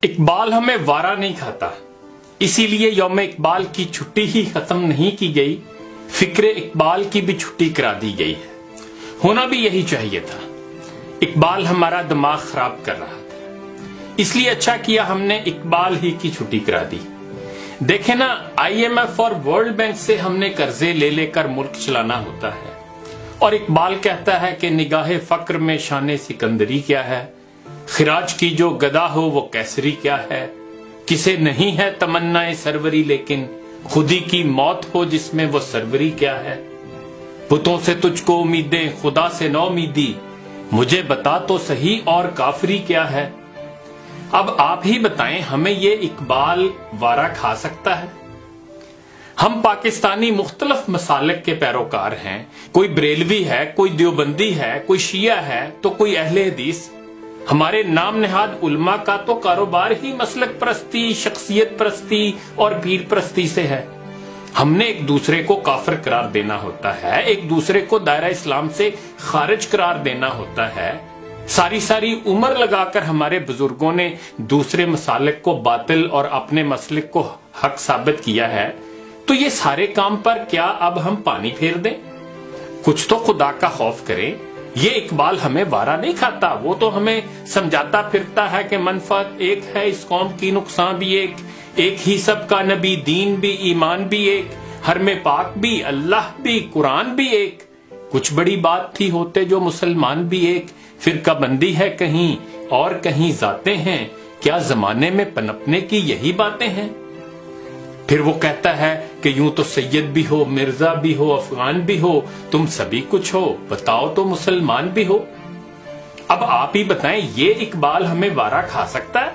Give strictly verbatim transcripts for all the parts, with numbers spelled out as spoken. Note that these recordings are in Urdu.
اقبال ہمیں وارا نہیں کھاتا، اسی لیے یوم اقبال کی چھٹی ہی ختم نہیں کی گئی، فکر اقبال کی بھی چھٹی کرا دی گئی ہے۔ ہونا بھی یہی چاہیے تھا۔ اقبال ہمارا دماغ خراب کر رہا تھا، اس لیے اچھا کیا ہم نے اقبال ہی کی چھٹی کرا دی۔ دیکھیں نا، آئی ایم ایف اور ورلڈ بینک سے ہم نے قرضے لے لے کر ملک چلانا ہوتا ہے، اور اقبال کہتا ہے کہ نگاہ فقر میں شان سکندری کیا ہے، خراج کی جو گدا ہو وہ کیسری کیا ہے، کسے نہیں ہے تمنا سروری لیکن خودی کی موت ہو جس میں وہ سروری کیا ہے، بتوں سے تجھ کو امیدیں خدا سے نو امیدی، مجھے بتا تو صحیح اور کافری کیا ہے۔ اب آپ ہی بتائیں، ہمیں یہ اقبال وارا کھا سکتا ہے؟ ہم پاکستانی مختلف مسالک کے پیروکار ہیں، کوئی بریلوی ہے، کوئی دیوبندی ہے، کوئی شیعہ ہے تو کوئی اہل حدیث۔ ہمارے نام نہاد علماء کا تو کاروبار ہی مسلک پرستی، شخصیت پرستی اور پیر پرستی سے ہے۔ ہم نے ایک دوسرے کو کافر قرار دینا ہوتا ہے، ایک دوسرے کو دائرہ اسلام سے خارج قرار دینا ہوتا ہے۔ ساری ساری عمر لگا کر ہمارے بزرگوں نے دوسرے مسالک کو باطل اور اپنے مسلک کو حق ثابت کیا ہے، تو یہ سارے کام پر کیا اب ہم پانی پھیر دیں؟ کچھ تو خدا کا خوف کریں۔ یہ اقبال ہمیں وارا نہیں کھاتا، وہ تو ہمیں سمجھاتا پھرتا ہے کہ منفعت ایک ہے اس قوم کی، نقصان بھی ایک، ایک ہی سب کا نبی، دین بھی، ایمان بھی ایک، حرم پاک بھی، اللہ بھی، قرآن بھی ایک، کچھ بڑی بات تھی ہوتے جو مسلمان بھی ایک، فرقہ بندی ہے کہیں اور کہیں ذاتیں ہیں، کیا زمانے میں پنپنے کی یہی باتیں ہیں؟ پھر وہ کہتا ہے کہ یوں تو سید بھی ہو، مرزا بھی ہو، افغان بھی ہو، تم سبھی کچھ ہو، بتاؤ تو مسلمان بھی ہو۔ اب آپ ہی بتائیں، یہ اقبال ہمیں وارا کھا سکتا ہے؟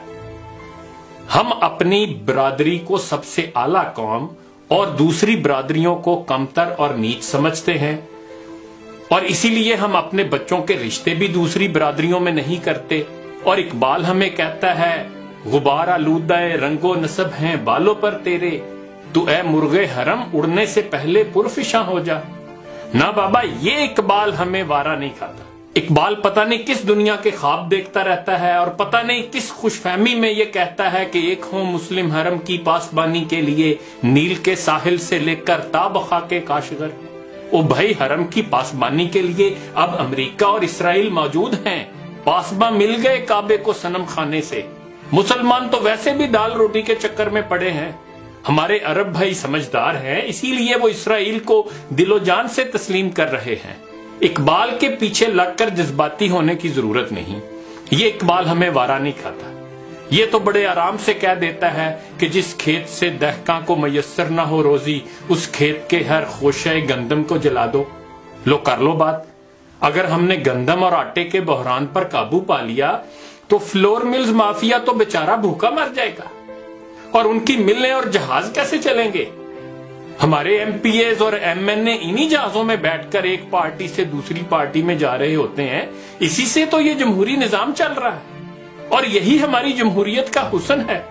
ہم اپنی برادری کو سب سے اعلیٰ قوم اور دوسری برادریوں کو کمتر اور نیچ سمجھتے ہیں، اور اسی لیے ہم اپنے بچوں کے رشتے بھی دوسری برادریوں میں نہیں کرتے، اور اقبال ہمیں کہتا ہے غبار آلودہ رنگ و نسب ہیں بالوں پر تیرے، تو اے مرغ حرم اڑنے سے پہلے پرفشاں ہو جا۔ نہ بابا، یہ اقبال ہمیں وارا نہیں کھاتا۔ اقبال پتہ نہیں کس دنیا کے خواب دیکھتا رہتا ہے، اور پتہ نہیں کس خوش فہمی میں یہ کہتا ہے کہ ایک ہوں مسلم حرم کی پاسبانی کے لیے نیل کے ساحل سے لے کر تا بخا کے کاشغر۔ او بھائی، حرم کی پاسبانی کے لیے اب امریکہ اور اسرائیل موجود ہیں، پاسباں مل گئے کعبے کو صنم خانے سے۔ مسلمان تو ویسے بھی دال روٹی کے چکر میں پڑے ہیں۔ ہمارے عرب بھائی سمجھدار ہیں، اسی لیے وہ اسرائیل کو دل و جان سے تسلیم کر رہے ہیں۔ اقبال کے پیچھے لگ کر جذباتی ہونے کی ضرورت نہیں، یہ اقبال ہمیں وارا نہیں کھاتا۔ یہ تو بڑے آرام سے کہہ دیتا ہے کہ جس کھیت سے دہقاں کو میسر نہ ہو روزی، اس کھیت کے ہر خوشہ گندم کو جلا دو۔ لو کر لو بات۔ اگر ہم نے گندم اور آٹے کے بحران پر قابو پا لیا تو فلور ملز مافیا تو بیچارہ بھوکا مر جائے گا، اور ان کی ملیں اور جہاز کیسے چلیں گے؟ ہمارے ایم پی ایز اور ایم این اے انہی جہازوں میں بیٹھ کر ایک پارٹی سے دوسری پارٹی میں جا رہے ہوتے ہیں، اسی سے تو یہ جمہوری نظام چل رہا ہے، اور یہی ہماری جمہوریت کا حسن ہے۔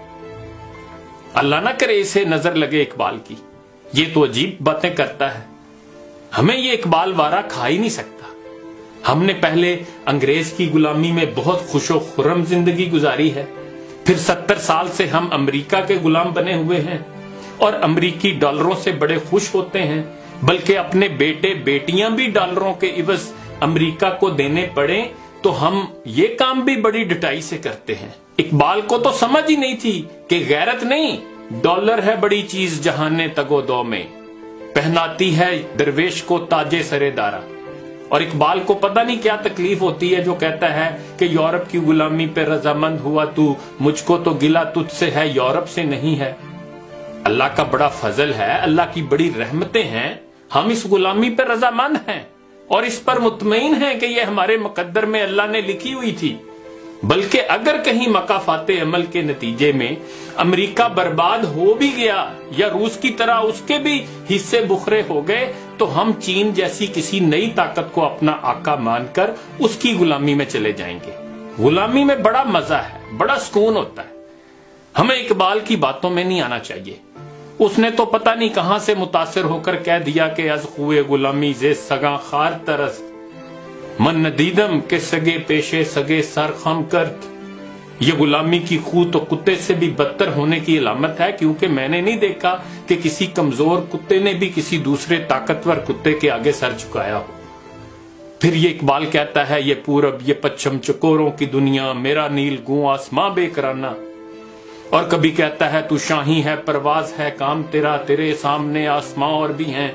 اللہ نہ کرے اسے نظر لگے اقبال کی، یہ تو عجیب باتیں کرتا ہے۔ ہمیں یہ اقبال وارا کھا ہی نہیں سکتا۔ ہم نے پہلے انگریز کی غلامی میں بہت خوش و خرم زندگی گزاری ہے، پھر ستر سال سے ہم امریکہ کے غلام بنے ہوئے ہیں، اور امریکی ڈالروں سے بڑے خوش ہوتے ہیں، بلکہ اپنے بیٹے بیٹیاں بھی ڈالروں کے عوض امریکہ کو دینے پڑیں تو ہم یہ کام بھی بڑی ڈٹائی سے کرتے ہیں۔ اقبال کو تو سمجھ ہی نہیں تھی کہ غیرت نہیں، ڈالر ہے بڑی چیز جہان تگو دو میں، پہناتی ہے درویش کو تاج سرے دارا۔ اور اقبال کو پتہ نہیں کیا تکلیف ہوتی ہے جو کہتا ہے کہ یورپ کی غلامی پہ رضامند ہوا تو، مجھ کو تو گلہ تجھ سے ہے یورپ سے نہیں ہے۔ اللہ کا بڑا فضل ہے، اللہ کی بڑی رحمتیں ہیں، ہم اس غلامی پہ رضامند ہیں اور اس پر مطمئن ہیں کہ یہ ہمارے مقدر میں اللہ نے لکھی ہوئی تھی۔ بلکہ اگر کہیں مکافات عمل کے نتیجے میں امریکہ برباد ہو بھی گیا یا روس کی طرح اس کے بھی حصے بکھرے ہو گئے تو ہم چین جیسی کسی نئی طاقت کو اپنا آقا مان کر اس کی غلامی میں چلے جائیں گے۔ غلامی میں بڑا مزہ ہے، بڑا سکون ہوتا ہے۔ ہمیں اقبال کی باتوں میں نہیں آنا چاہیے۔ اس نے تو پتہ نہیں کہاں سے متاثر ہو کر کہہ دیا کہ از خوئے غلامی زے سگاں خار ترست، من ندیدم کے سگے پیشے سگے سر خم کرت۔ یہ غلامی کی خو تو کتے سے بھی بدتر ہونے کی علامت ہے، کیونکہ میں نے نہیں دیکھا کہ کسی کمزور کتے نے بھی کسی دوسرے طاقتور کتے کے آگے سر جھکایا ہو۔ پھر یہ اقبال کہتا ہے، یہ پورب یہ پچھم چکوروں کی دنیا، میرا نیل گوں آسماں بے کرانہ۔ اور کبھی کہتا ہے، تو شاہی ہے پرواز ہے کام تیرا، تیرے سامنے آسماں اور بھی ہیں۔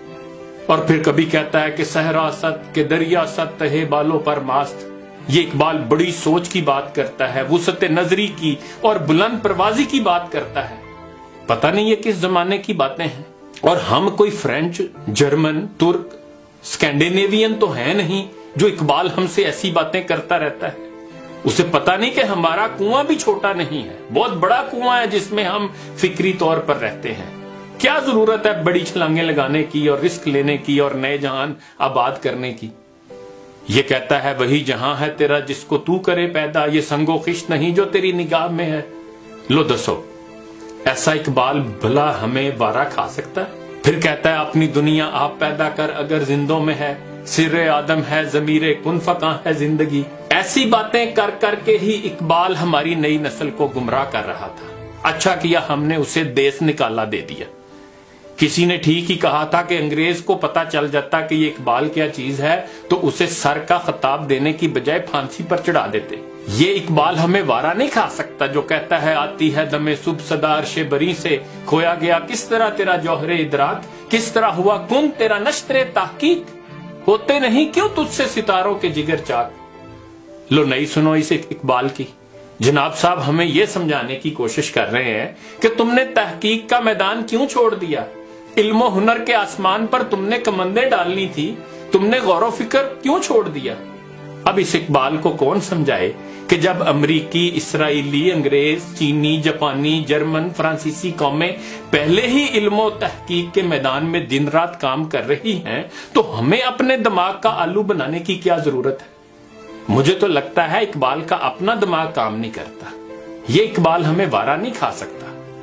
اور پھر کبھی کہتا ہے کہ صحرا ست کہ دریا ست تہے بالوں پر ماست۔ یہ اقبال بڑی سوچ کی بات کرتا ہے، وسعت نظری کی اور بلند پروازی کی بات کرتا ہے۔ پتہ نہیں یہ کس زمانے کی باتیں ہیں، اور ہم کوئی فرینچ، جرمن، ترک، اسکینڈینیوین تو ہے نہیں جو اقبال ہم سے ایسی باتیں کرتا رہتا ہے۔ اسے پتہ نہیں کہ ہمارا کنواں بھی چھوٹا نہیں ہے، بہت بڑا کنواں ہے جس میں ہم فکری طور پر رہتے ہیں۔ کیا ضرورت ہے بڑی چھلانگیں لگانے کی اور رسک لینے کی اور نئے جہان آباد کرنے کی؟ یہ کہتا ہے، وہی جہاں ہے تیرا جس کو تو کرے پیدا، یہ سنگ و خشت نہیں جو تیری نگاہ میں ہے۔ لو دسو، ایسا اقبال بھلا ہمیں وارا کھا سکتا ہے؟ پھر کہتا ہے، اپنی دنیا آپ پیدا کر اگر زندوں میں ہے، سر آدم ہے ضمیر کن فکاں ہے زندگی۔ ایسی باتیں کر کر کے ہی اقبال ہماری نئی نسل کو گمراہ کر رہا تھا۔ اچھا کیا ہم نے اسے دیس نکالا دے دیا۔ کسی نے ٹھیک ہی کہا تھا کہ انگریز کو پتا چل جاتا کہ یہ اقبال کیا چیز ہے تو اسے سر کا خطاب دینے کی بجائے پھانسی پر چڑھا دیتے۔ یہ اقبال ہمیں وارا نہیں کھا سکتا جو کہتا ہے، آتی ہے دمے صبح صدا عرش بری سے، کھویا گیا کس طرح تیرا جوہر ادراک، کس طرح ہوا کن تیرا نشتر تحقیق، ہوتے نہیں کیوں تجھ سے ستاروں کے جگر چاک۔ لو نئی سنو اس اقبال کی۔ جناب صاحب ہمیں یہ سمجھانے کی کوشش کر رہے ہیں کہ تم نے تحقیق کا میدان کیوں چھوڑ دیا؟ علم و ہنر کے آسمان پر تم نے کمندیں ڈالنی تھی، تم نے غور و فکر کیوں چھوڑ دیا؟ اب اس اقبال کو کون سمجھائے کہ جب امریکی، اسرائیلی، انگریز، چینی، جاپانی، جرمن، فرانسیسی قومیں پہلے ہی علم و تحقیق کے میدان میں دن رات کام کر رہی ہیں تو ہمیں اپنے دماغ کا آلو بنانے کی کیا ضرورت ہے؟ مجھے تو لگتا ہے اقبال کا اپنا دماغ کام نہیں کرتا۔ یہ اقبال ہمیں وارا نہیں کھا سکتا۔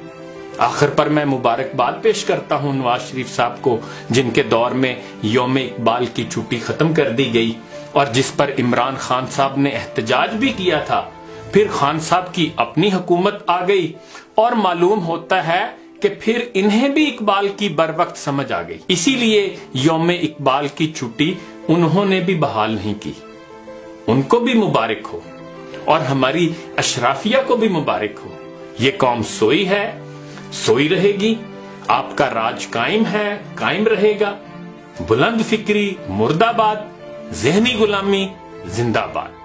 آخر پر میں مبارکباد پیش کرتا ہوں نواز شریف صاحب کو، جن کے دور میں یوم اقبال کی چھٹی ختم کر دی گئی اور جس پر عمران خان صاحب نے احتجاج بھی کیا تھا۔ پھر خان صاحب کی اپنی حکومت آ گئی اور معلوم ہوتا ہے کہ پھر انہیں بھی اقبال کی بر وقت سمجھ آ گئی، اسی لیے یوم اقبال کی چھٹی انہوں نے بھی بحال نہیں کی۔ ان کو بھی مبارک ہو اور ہماری اشرافیہ کو بھی مبارک ہو۔ یہ قوم سوئی ہے، سوئی رہے گی، آپ کا راج قائم ہے، قائم رہے گا۔ بلند فکری مردہ باد، ذہنی غلامی زندہ باد۔